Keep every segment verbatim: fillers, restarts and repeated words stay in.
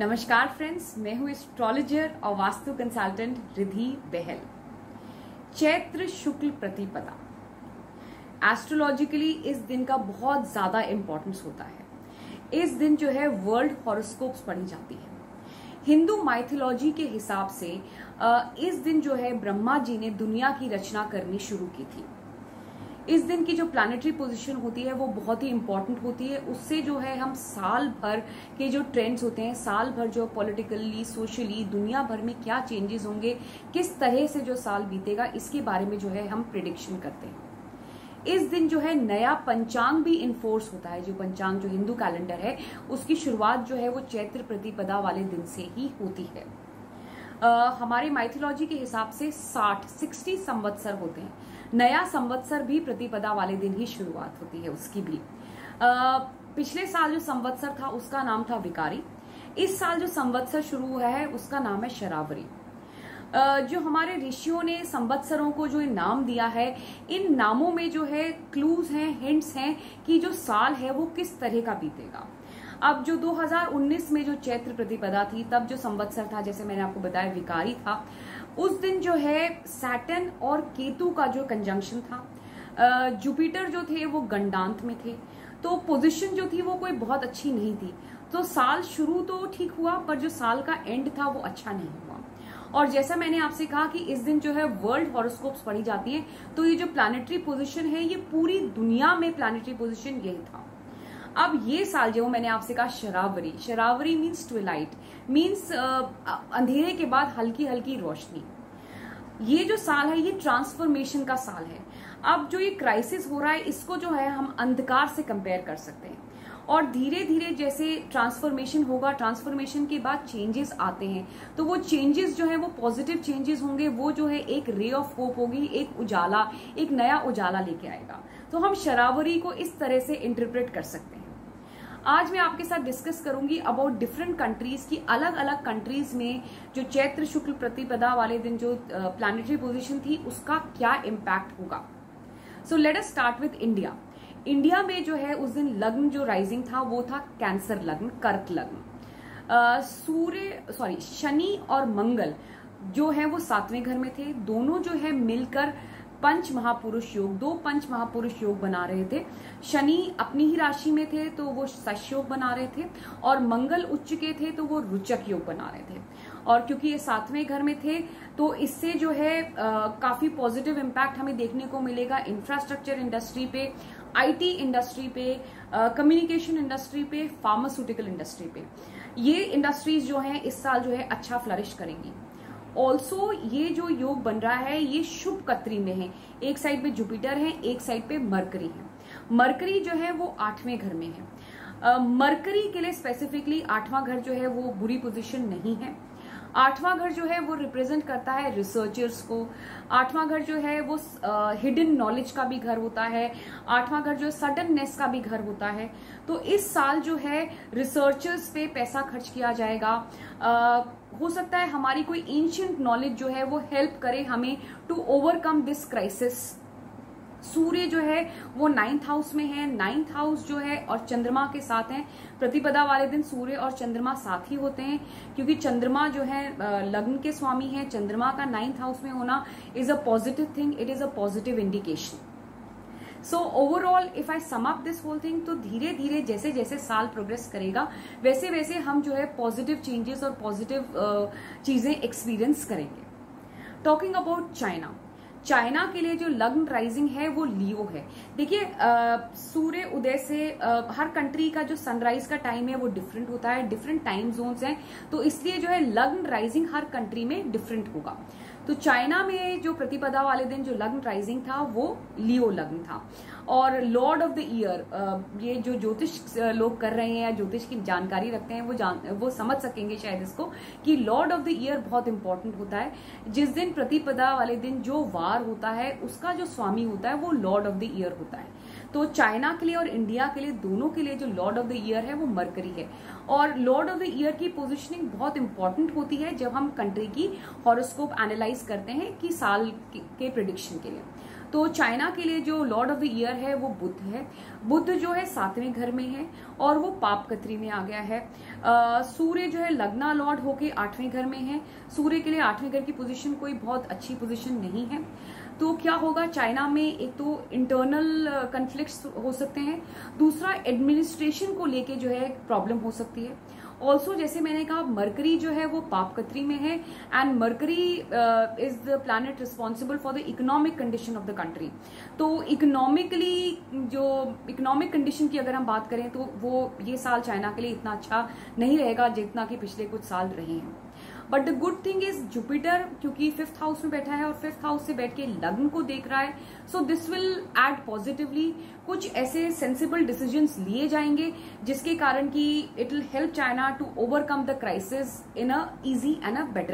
नमस्कार फ्रेंड्स, मैं हूँ एस्ट्रोलॉजर और वास्तु कंसल्टेंट रिधि बहल। चैत्र शुक्ल प्रतिपदा एस्ट्रोलॉजिकली इस दिन का बहुत ज्यादा इंपॉर्टेंस होता है। इस दिन जो है वर्ल्ड हॉरोस्कोप्स पढ़ी जाती है। हिंदू माइथोलॉजी के हिसाब से इस दिन जो है ब्रह्मा जी ने दुनिया की रचना करनी शुरू की थी। इस दिन की जो प्लैनेटरी पोजीशन होती है वो बहुत ही इंपॉर्टेंट होती है। उससे जो है हम साल भर के जो ट्रेंड्स होते हैं, साल भर जो पॉलिटिकली सोशली दुनिया भर में क्या चेंजेस होंगे, किस तरह से जो साल बीतेगा, इसके बारे में जो है हम प्रिडिक्शन करते हैं। इस दिन जो है नया पंचांग भी इन्फोर्स होता है। जो पंचांग जो हिंदू कैलेंडर है उसकी शुरुआत जो है वो चैत्र प्रतिपदा वाले दिन से ही होती है। uh, हमारे माइथोलॉजी के हिसाब से साठ सिक्सटी संवत्सर होते हैं। नया संवत्सर भी प्रतिपदा वाले दिन ही शुरुआत होती है उसकी भी। आ, पिछले साल जो संवत्सर था उसका नाम था विकारी। इस साल जो संवत्सर शुरू हुआ है उसका नाम है शरावरी। आ, जो हमारे ऋषियों ने संवत्सरों को जो नाम दिया है, इन नामों में जो है क्लूज हैं, हिंट्स हैं कि जो साल है वो किस तरह का बीतेगा। अब जो दो हज़ार उन्नीस में जो चैत्र प्रतिपदा थी तब जो संवत्सर था, जैसे मैंने आपको बताया विकारी था, उस दिन जो है सैटर्न और केतु का जो कंजंक्शन था। जुपिटर जो थे वो गंडांत में थे, तो पोजीशन जो थी वो कोई बहुत अच्छी नहीं थी। तो साल शुरू तो ठीक हुआ पर जो साल का एंड था वो अच्छा नहीं हुआ। और जैसा मैंने आपसे कहा कि इस दिन जो है वर्ल्ड हॉरोस्कोप्स पढ़ी जाती है, तो ये जो प्लैनेटरी पोजीशन है ये पूरी दुनिया में प्लैनेटरी पोजीशन यही था। अब ये साल जो मैंने आपसे कहा Sharvari, Sharvari means twilight, means अंधेरे के बाद हल्की हल्की रोशनी। ये जो साल है ये ट्रांसफॉर्मेशन का साल है। अब जो ये क्राइसिस हो रहा है इसको जो है हम अंधकार से कंपेयर कर सकते हैं। और धीरे धीरे जैसे ट्रांसफॉर्मेशन होगा, ट्रांसफॉर्मेशन के बाद चेंजेस आते हैं, तो वो चेंजेस जो है वो पॉजिटिव चेंजेस होंगे। वो जो है एक रे ऑफ होप होगी, एक उजाला, एक नया उजाला लेके आएगा। तो हम शरावरी को इस तरह से इंटरप्रेट कर सकते हैं। आज मैं आपके साथ डिस्कस करूंगी अबाउट डिफरेंट कंट्रीज की, अलग अलग कंट्रीज में जो चैत्र शुक्ल प्रतिपदा वाले दिन जो प्लैनेटरी पोजीशन थी उसका क्या इम्पैक्ट होगा। So let us start with India. India में जो है उस दिन लग्न जो राइजिंग था वो था कैंसर लग्न, कर्क लग्न। सूर्य सॉरी शनि और मंगल जो है वो सातवें घर में थे। दोनों जो है मिलकर पंच महापुरुष योग, दो पंच महापुरुष योग बना रहे थे। शनि अपनी ही राशि में थे तो वो शश योग बना रहे थे, और मंगल उच्च के थे तो वो रुचक योग बना रहे थे। और क्योंकि ये सातवें घर में थे तो इससे जो है आ, काफी पॉजिटिव इम्पैक्ट हमें देखने को मिलेगा इंफ्रास्ट्रक्चर इंडस्ट्री पे, आईटी इंडस्ट्री पे, कम्युनिकेशन इंडस्ट्री पे, फार्मास्यूटिकल इंडस्ट्री पे। ये इंडस्ट्रीज जो हैं इस साल जो है अच्छा फ्लरिश करेंगी। ऑल्सो ये जो योग बन रहा है ये शुभ कत्री में है। एक साइड पे जुपिटर है, एक साइड पे मरकरी है। मरकरी जो है वो आठवें घर में है। मरकरी के लिए स्पेसिफिकली आठवां घर जो है वो बुरी पोजीशन नहीं है। आठवां घर जो है वो रिप्रेजेंट करता है रिसर्चर्स को। आठवां घर जो है वो हिडन नॉलेज का भी घर होता है। आठवां घर जो सडननेस का भी घर होता है। तो इस साल जो है रिसर्चर्स पे पैसा खर्च किया जाएगा। आ, हो सकता है हमारी कोई एंशिएंट नॉलेज जो है वो हेल्प करे हमें टू ओवरकम दिस क्राइसिस। सूर्य जो है वो नाइन्थ हाउस में है। नाइन्थ हाउस जो है और चंद्रमा के साथ है। प्रतिपदा वाले दिन सूर्य और चंद्रमा साथ ही होते हैं, क्योंकि चंद्रमा जो है लग्न के स्वामी है। चंद्रमा का नाइन्थ हाउस में होना is a positive thing, it is a positive indication. So overall if I sum up this whole thing, तो धीरे धीरे जैसे जैसे साल प्रोग्रेस करेगा वैसे वैसे हम जो है पॉजिटिव चेंजेस और पॉजिटिव चीजें एक्सपीरियंस करेंगे। टॉकिंग अबाउट चाइना, चाइना के लिए जो लग्न राइजिंग है वो लियो है। देखिए सूर्य उदय से आ, हर कंट्री का जो सनराइज का टाइम है वो डिफरेंट होता है, डिफरेंट टाइम जोन्स हैं, तो इसलिए जो है लग्न राइजिंग हर कंट्री में डिफरेंट होगा। तो चाइना में जो प्रतिपदा वाले दिन जो लग्न राइजिंग था वो लियो लग्न था। और लॉर्ड ऑफ द ईयर, ये जो ज्योतिष लोग कर रहे हैं या ज्योतिष की जानकारी रखते हैं वो जान वो समझ सकेंगे शायद इसको, कि लॉर्ड ऑफ द ईयर बहुत इंपॉर्टेंट होता है। जिस दिन प्रतिपदा वाले दिन जो वार होता है उसका जो स्वामी होता है वो लॉर्ड ऑफ द ईयर होता है। तो चाइना के लिए और इंडिया के लिए दोनों के लिए जो लॉर्ड ऑफ द ईयर है वो मरकरी है। और लॉर्ड ऑफ द ईयर की पोजीशनिंग बहुत इंपॉर्टेंट होती है जब हम कंट्री की हॉरोस्कोप एनालाइज करते हैं कि साल के प्रिडिक्शन के लिए। तो चाइना के लिए जो लॉर्ड ऑफ द ईयर है वो बुध है। बुध जो है सातवें घर में है और वो पापकत्री में आ गया है। सूर्य जो है लग्ना लॉर्ड होके आठवें घर में है। सूर्य के लिए आठवें घर की पोजीशन कोई बहुत अच्छी पोजीशन नहीं है। तो क्या होगा चाइना में, एक तो इंटरनल कन्फ्लिक्ट्स हो सकते हैं, दूसरा एडमिनिस्ट्रेशन को लेके जो है प्रॉब्लम हो सकती है। ऑल्सो जैसे मैंने कहा मरकरी जो है वो पापकत्री में है and Mercury is the planet responsible for the economic condition of the country. तो इकोनॉमिकली जो इकोनॉमिक कंडीशन की अगर हम बात करें तो वो ये साल चाइना के लिए इतना अच्छा नहीं रहेगा जितना कि पिछले कुछ साल रहे हैं। But the good thing is Jupiter क्योंकि फिफ्थ हाउस में बैठा है और फिफ्थ हाउस से बैठ के लग्न को देख रहा है, so this will add positively. कुछ ऐसे सेंसिबल डिसीजंस लिए जाएंगे जिसके कारण कि it will help China to overcome the crisis in a easy and a better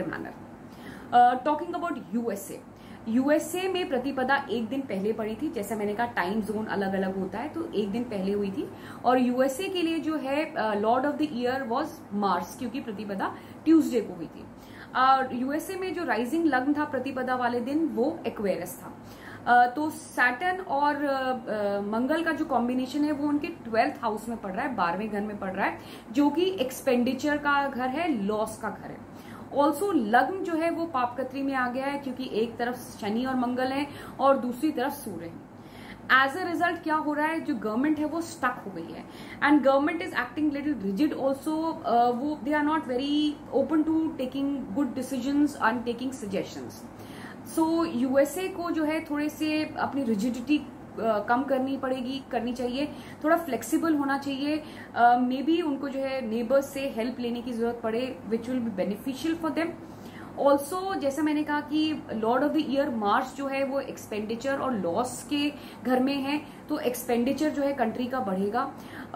manner. Talking about USA, USA में प्रतिपदा एक दिन पहले पड़ी थी। जैसा मैंने कहा टाइम जोन अलग अलग होता है, तो एक दिन पहले हुई थी। और यूएसए के लिए जो है lord of the year was Mars क्योंकि प्रतिपदा ट्यूसडे को हुई थी। और यूएसए में जो राइजिंग लग्न था प्रतिपदा वाले दिन वो एक्वेरियस था। Uh, तो सैटर्न और uh, uh, मंगल का जो कॉम्बिनेशन है वो उनके ट्वेल्थ हाउस में पड़ रहा है, बारहवें घर में पड़ रहा है, जो कि एक्सपेंडिचर का घर है, लॉस का घर है। ऑल्सो लग्न जो है वो पापकत्री में आ गया है क्योंकि एक तरफ शनि और मंगल है और दूसरी तरफ सूर्य है। एज अ रिजल्ट क्या हो रहा है, जो गवर्नमेंट है वो स्टक हो गई है and government is acting little rigid also. वो they are not very open to taking good decisions and taking suggestions. So USA को जो है थोड़े से अपनी रिजिडिटी Uh, कम करनी पड़ेगी, करनी चाहिए, थोड़ा फ्लेक्सिबल होना चाहिए। मे uh, बी उनको जो है नेबर्स से हेल्प लेने की जरूरत पड़े which will be beneficial for them. Also जैसा मैंने कहा कि lord of the year March जो है वो एक्सपेंडिचर और लॉस के घर में है, तो एक्सपेंडिचर जो है कंट्री का बढ़ेगा।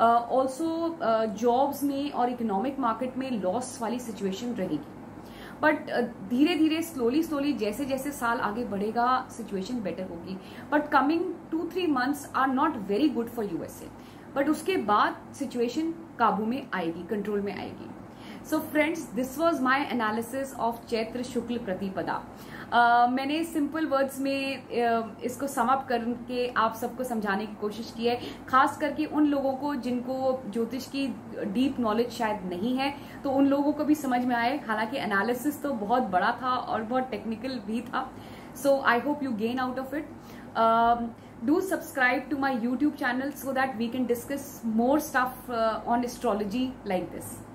ऑल्सो जॉब्स में और इकोनॉमिक मार्केट में लॉस वाली सिचुएशन रहेगी। बट धीरे धीरे स्लोली स्लोली जैसे जैसे साल आगे बढ़ेगा सिचुएशन बेटर होगी। But coming to three months are not very good for USA, but उसके बाद सिचुएशन काबू में आएगी, कंट्रोल में आएगी। So friends, this was my analysis of Chaitra Shukla Pratipada. Uh, मैंने सिंपल वर्ड्स में uh, इसको सम अप करके आप सबको समझाने की कोशिश की है, खास करके उन लोगों को जिनको ज्योतिष की डीप नॉलेज शायद नहीं है, तो उन लोगों को भी समझ में आए। हालांकि एनालिसिस तो बहुत बड़ा था और बहुत टेक्निकल भी था। So I hope you gain out of it. Do subscribe to my YouTube channel so that we can discuss more stuff uh, on astrology like this.